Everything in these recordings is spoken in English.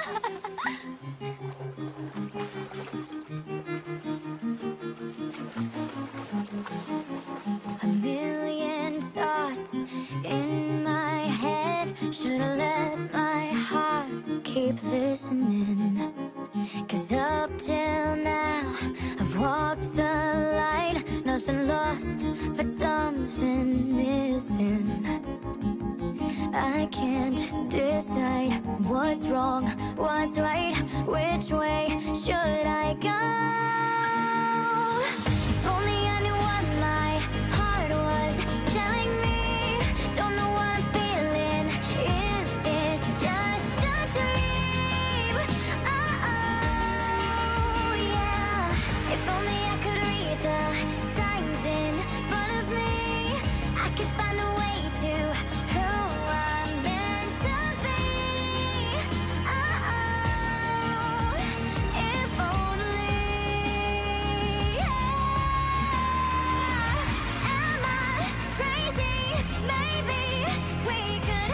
A million thoughts in my head. Should've let my heart keep listening. 'Cause up till now I've walked the line. Nothing lost, but something missing. I can't decide what's wrong, what's right. Which way should I go? If only I knew what my heart was telling me. Don't know what I'm feeling. Is this just a dream? Oh yeah. If only I could read the signs in front of me. I could find a way to who I'm meant to be. Oh, if only. Yeah. Am I crazy? Maybe we could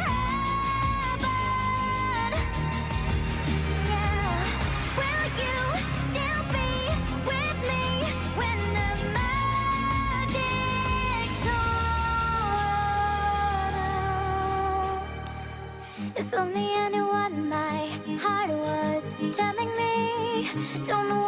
happen. Yeah. Will you still be with me when the magic's all out? If only I knew what my heart was telling me. Don't know